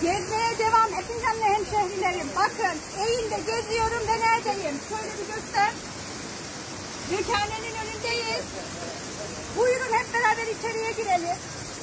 Gezmeye devam Erzincanlı hemşehrilerim. Bakın eğimde geziyorum ve neredeyim? Şöyle bir göster. Dükhanenin önündeyiz. Buyurun hep beraber içeriye girelim.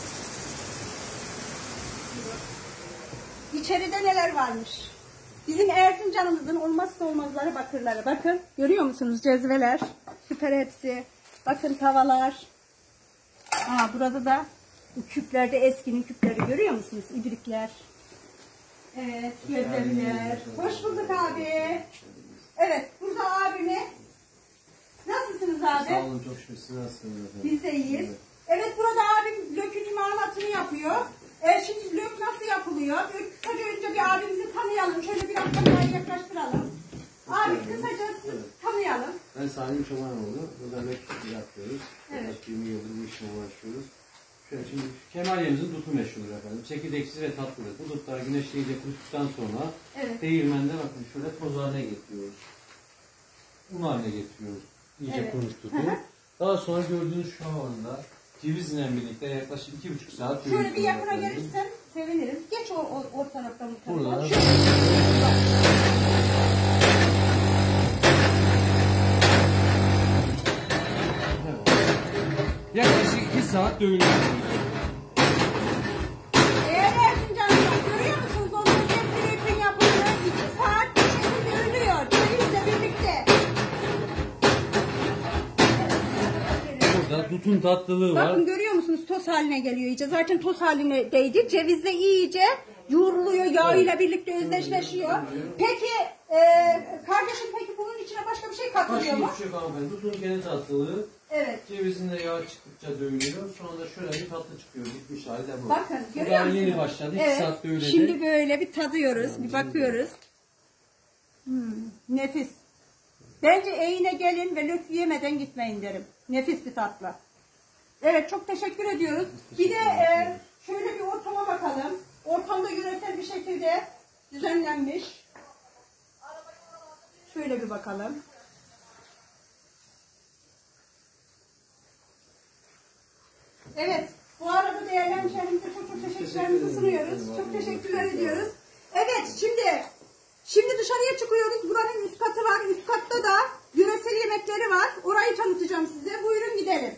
İçeride neler varmış? Bizim Erzincan'ımızın olmazsa olmazları bakırları. Bakın görüyor musunuz cezveler? Süper hepsi. Bakın tavalar. Burada da bu küplerde eskinin küpleri görüyor musunuz? İbrikler. Evet, gözlemler. Hoş bulduk abi. Evet, burada abime. Nasılsınız abi? Sağ olun, çok şükür. Siz nasılsınız efendim? Biz de iyiyiz. Evet, burada abim lökün imalatını yapıyor. Şimdi lök nasıl yapılıyor? Kısaca önce bir abimizi tanıyalım. Şöyle biraz kamerayı yaklaştıralım. Abi kısaca tanıyalım. Ben Salim Çobanoğlu. Burada lök yapıyoruz. Evet. 20 yıldır bu işle uğraşıyoruz. Şöyle şimdi Kemaliye'mizin dutu meşhurdur efendim. Çekirdeksiz ve tatlıdır. Bu dutlar güneşleyici kuruttuktan sonra değirmende bakın şöyle toz haline getiriyoruz. Un haline getiriyoruz. İyice kurumuş dutu. Daha sonra gördüğünüz şu anda cevizle birlikte yaklaşık 2,5 saat. Şöyle bir yakına gelirsen sevinirim. Geç o taraftan bu tarafa. Burada. Yaklaşık 2 saat dövülüyor. Eğer Erzincan'da görüyor musunuz? Onun hep yapılıyor. 2 saat bir şekilde dövülüyor. Cevizle birlikte. Burada dutun tatlılığı var. Bakın görüyor musunuz? Toz haline geliyor iyice. Zaten toz halindeydi. Cevizle iyice yoğruluyor. Yağıyla birlikte özdeşleşiyor. Peki kardeşim peki bunun içine başka bir şey katılıyor mu? Başka hiçbir şey kalmıyor. Dutun kendi tatlılığı. Evet. Cevizin de yağı çıktıkça dövülüyor. Sonra da şöyle bir tatlı çıkıyor. Bitmiş halde bu. Bakın görüyor musunuz? Yeni başladı. 2 saat dövüledi. Şimdi böyle bir tadıyoruz. Bir bakıyoruz. Nefis. Bence eğine gelin ve lök yemeden gitmeyin derim. Nefis bir tatlı. Evet çok teşekkür ediyoruz. Bir de şöyle bir ortama bakalım. Ortamda yöresel bir şekilde düzenlenmiş. Şöyle bir bakalım. Evet. Bu arada değerli hemşehrimize çok teşekkürlerimizi sunuyoruz. Çok teşekkürler ediyoruz. Evet şimdi dışarıya çıkıyoruz. Buranın üst katı var. Üst katta da yöresel yemekleri var. Orayı tanıtacağım size. Buyurun gidelim.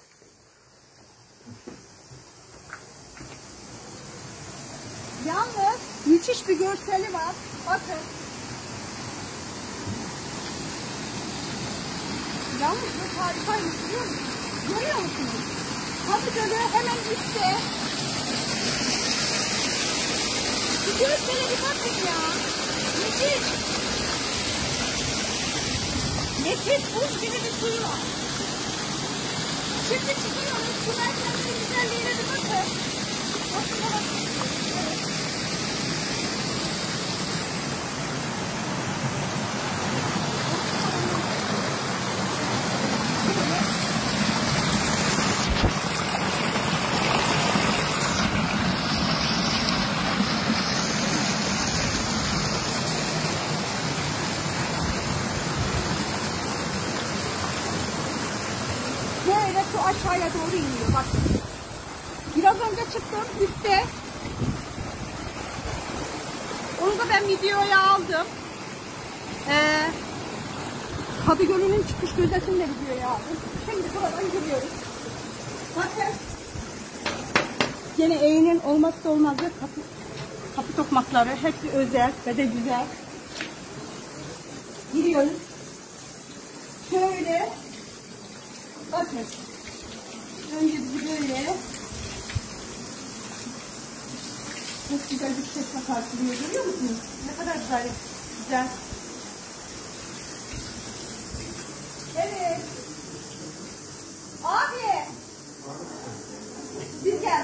Yalnız müthiş bir görseli var. Bakın. Yalnız bu harikaymış biliyor musunuz? Görüyor musunuz? Tabii böyle hemen üstte. Bir görsele bir bakın ya. Müthiş. Nefis buz gibi bir suyu var. Şimdi çıkıyoruz. Şu merkezin güzelliğine bir bakın. Bakın bakın. Böyle su aşağıya doğru iniyor. Bakın. Biraz önce çıktım üstte. Onu da ben videoya aldım. Kadı Gölü'nün çıkış gözdesini de videoya aldım. Şimdi buradan gidiyoruz. Bakın. Yine eğinin olmazsa olmazı kapı tokmakları. Hepsi özel ve de güzel. Gidiyoruz. Şöyle. Bakın. Önce bizi böyle çok güzel bir şekilde karşılıyor. Görüyor musunuz? Ne kadar güzel. Güzel. Evet. Abi. Biz gel.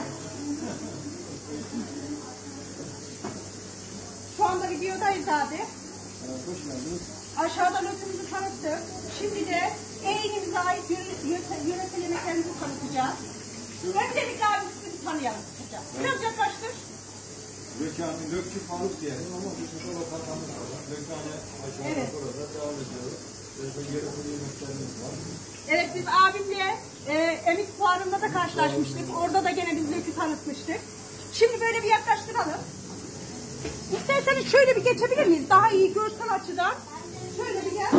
Şu anda videodayız abi. Hoş geldiniz. Aşağıda lökümüzü tanıttık. Şimdi de eğinimize ait yöresel yemeklerimizi tanıtacağız. Öncelikle abi sizi tanıyalım. Biraz yaklaştır. Lökçü Faruk diyelim ama bir sürü lokantamız var. Lökhane aşağıda burada devam ediyoruz. Yöresel yemeklerimiz var. Evet biz abimle Emik Fuarı'nda da karşılaşmıştık. Orada da gene biz lökü tanıtmıştık. Şimdi böyle bir yaklaştıralım. İsterseniz şöyle bir geçebilir miyiz? Daha iyi görsel açıdan. Şöyle bir gel.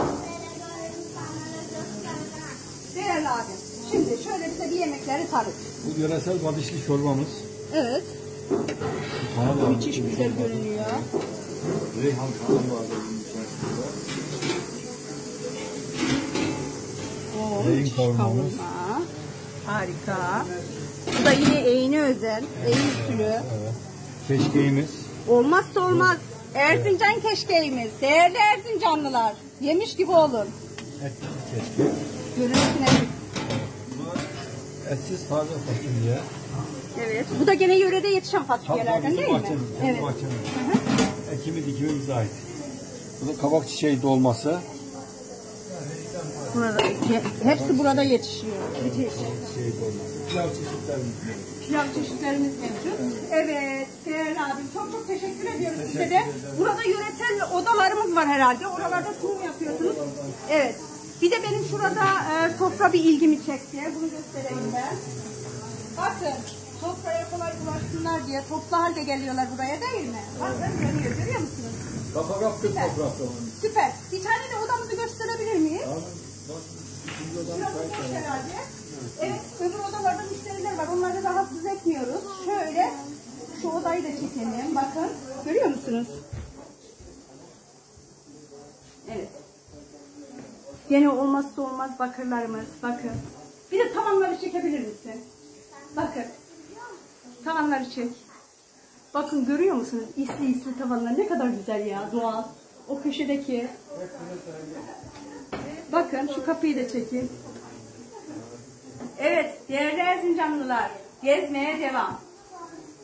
Değerli abi. Şimdi şöyle bize bir yemekleri tanıt. Bu yöresel badişli çorbamız. Evet. Müthiş güzel görünüyor. Reyhan falan var bunun içerisinde. Beyin kavurmamız. Kavurma. Harika. Bu da yine eğine özel. Eğin usulü. Evet. Keşkeğimiz. Olmazsa olmaz. Erzincan keşkeğimiz. Değerli Erzincanlılar. Yemiş gibi olun. Etli keşkek. Görüntüne. Bu etsiz taze fasulye. Evet. Bu da gene yörede yetişen fasulyelerden değil mi? Evet. Ekimi dikimi bize ait. Bu da kabak çiçeği dolması. Burada, hepsi burada yetişiyor. Müthiş. Çiçeği dolması. Pilav çeşitlerimiz mevcut. Pilav çeşitlerimiz mevcut. Evet. Değerli abim çok teşekkür ediyoruz size de. Burada yöresel odalarımız var herhalde. Oralarda sunum yapıyorsunuz. Evet. Bir de benim şurada sofra bir ilgimi çekti. Bunu göstereyim ben. Bakın. Sofraya kolay ulaşsınlar diye toplu halde geliyorlar buraya değil mi? Bakın görüyor musunuz? Kapak yaptık toprağında. Süper. Bir tane de odamızı gösterebilir miyiz? Tamam. Bak. İkinci odanın Burası boş kayıtları. herhalde. Evet, öbür odalarda müşteriler var. Onları rahatsız etmiyoruz. Şöyle şu odayı da çekelim. Bakın. Görüyor musunuz? Evet. Yine olmazsa olmaz bakırlarımız. Bakın. Bir de tavanları çekebilir misin? Bakın. Tavanları çek. Bakın görüyor musunuz? İsli tavanlar ne kadar güzel ya. Doğal. O köşedeki. Bakın şu kapıyı da çekin. Evet değerli Erzincanlılar. Gezmeye devam.